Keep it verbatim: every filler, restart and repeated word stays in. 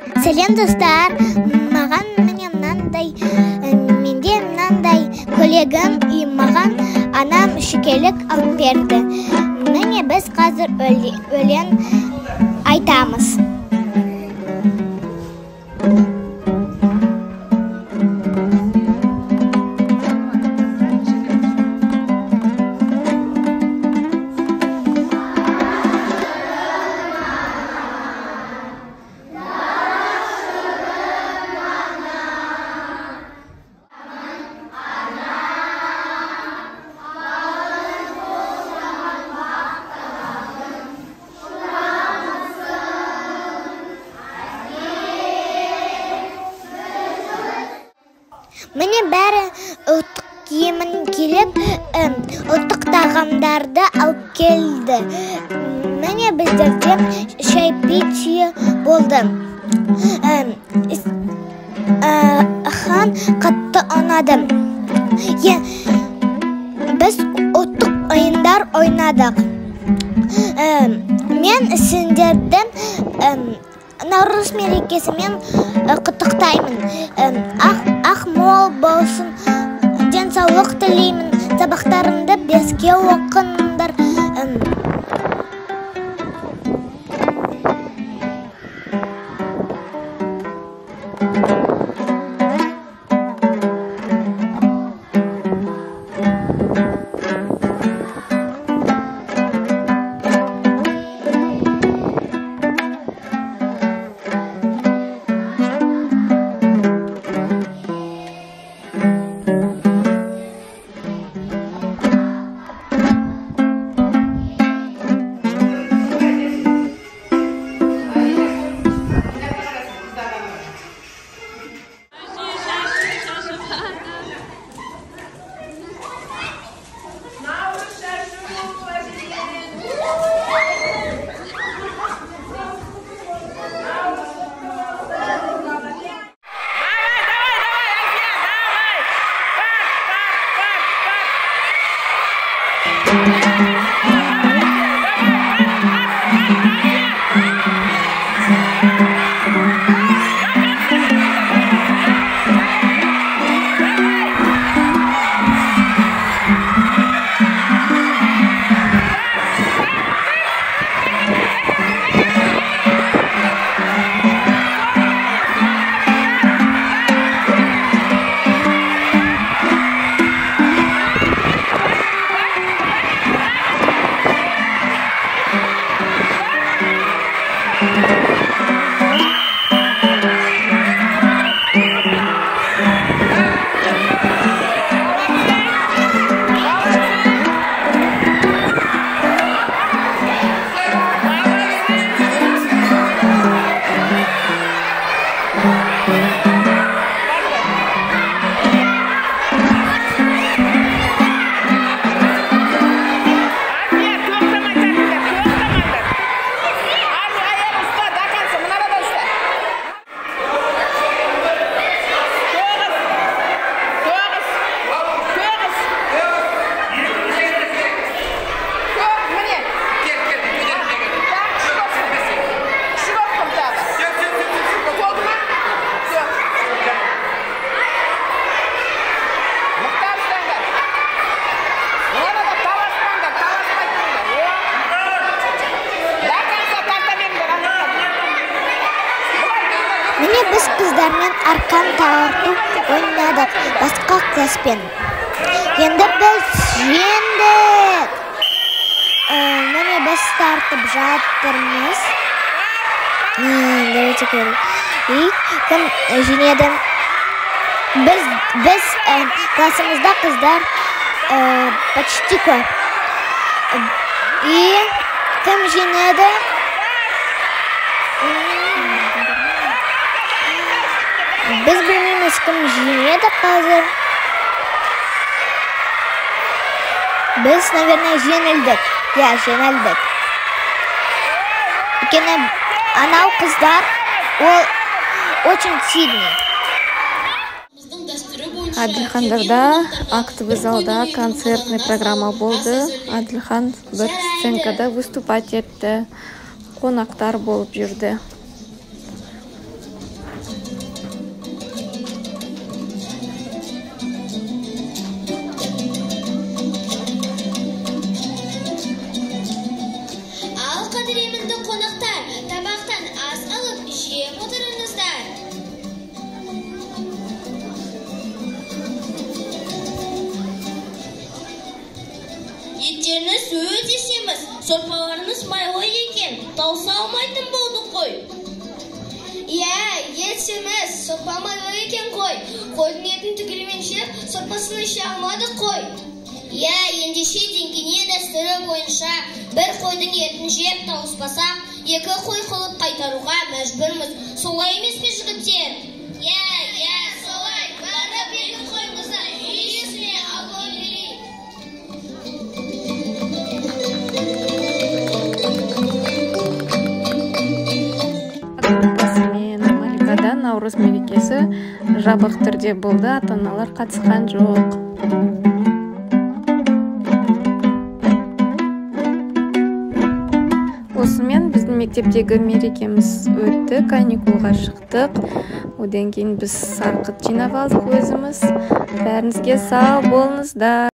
Сәлем достар, маған міне мынандай, менде мынандай коллегам и маған анам шекелік алып берді. Міне біз қазір өлең айтамыз. Міне бәрі ұлттық киімін келіп, ұлттық тағамдарды алып келді. Міне біздерде шай питье болды. Хан қатты ұнады. Біз ұлттық ойындар ойнадық. Мен сендерді Наурыз мерекесімен құттықтаймын. Ақ мол болсын, денсаулық тілеймін. Сабақтарымды беске оқыңдар. Міне біз қыздармен арқан тарту ойнадық басқа класспен. Енді біз жеңдік. Міне біз тартып жатырмыз. Давайте көрейік. Кім жеңеді? Біз классымызда қыздар почти көп. И кім жеңеді? Біз білмейміз кім жеңеді қазір. Біз, наверное, жеңілдік. Я, жеңілдік. Өйткені анау қыздар, ол очень сильный. Адилхандарда актовый залда концертный программа болды. Адилхан бір сценкада выступать етті. Қонақтар болып жүрді. өте семіз, сорпаларымыз майлы екен, тауса алмайтын болды қой. Иә, ет семіз, сорпа майлы екен қой. Қойдың етін түгілменше, сорпасын іше алмады қой. Иә, ендеше деңгене дәстүрі бойынша бір қойдың етін жеп тауыспасақ, екі қой қылып қайтаруға мәжбүрміз. Солай емес пе, жігіттер? Иә, иә, солай. Барып екі қойымызды үй иесіне алып берейік. Группасымен Маликада Наурыз мерекесі жабық түрде болды, ата-аналар қатысқан жоқ. Осымен біздің мектептегі мерекеміз өтті, каникулға шықтық. Одан кейін біз сарқыт жинап алдық өзіміз. Бәріңізге сау болыңыздар.